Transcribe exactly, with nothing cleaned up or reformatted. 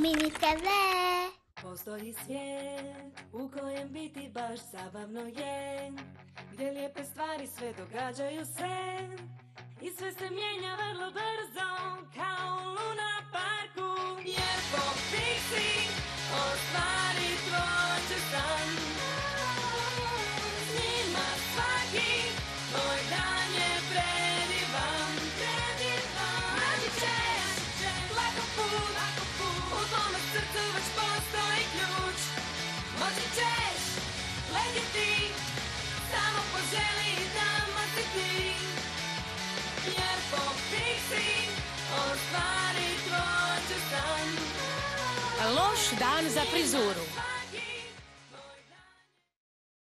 Mini te ve. Postoji svijet u kojem biti baš zabavno je, gdje lijepe stvari sve događaju se i sve se mijenja vrlo brzo kao u Luna parku. Jer po Pixi ostvari tvoj će san, s njima svaki tvoj dan je predivan, predivan. Naći ćeš lako put, u tvome srcu već postoji ključ. Moći ćeš letjeti, samo poželi tamo si ti. Jer po Pixi ostvari tvoj će san. Loš dan za frizuru.